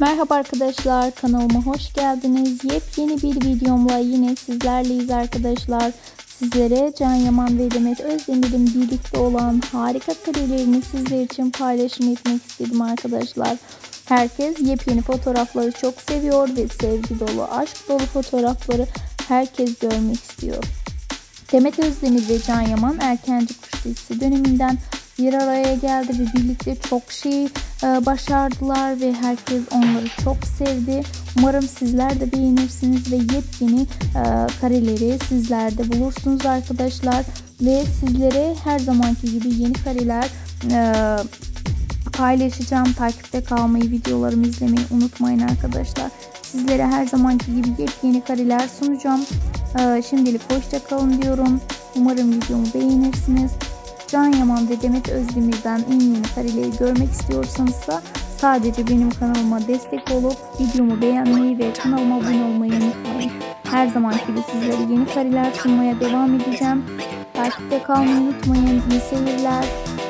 Merhaba arkadaşlar, kanalıma hoş geldiniz. Yepyeni bir videomla yine sizlerleyiz arkadaşlar. Sizlere Can Yaman ve Demet Özdemir'in birlikte olan harika karelerini sizler için paylaşım etmek istedim arkadaşlar. Herkes yepyeni fotoğrafları çok seviyor ve sevgi dolu, aşk dolu fotoğrafları herkes görmek istiyor. Demet Özdemir ve Can Yaman Erkenci Kuş dizisi döneminden bir araya geldi ve birlikte çok şey başardılar ve herkes onları çok sevdi. Umarım sizler de beğenirsiniz ve yepyeni kareleri sizler de bulursunuz arkadaşlar. Ve sizlere her zamanki gibi yeni kareler paylaşacağım. Takipte kalmayı, videolarımı izlemeyi unutmayın arkadaşlar. Sizlere her zamanki gibi yepyeni kareler sunacağım. Şimdilik hoşça kalın diyorum. Umarım videomu beğenirsiniz. Can Yaman ve Demet Özdemir'den en yeni kareleri görmek istiyorsanız da sadece benim kanalıma destek olup videomu beğenmeyi ve kanalıma abone olmayı unutmayın. Her zamanki gibi sizlere yeni kareler sunmaya devam edeceğim. Takipte kalmayı unutmayın. İyi seyirler.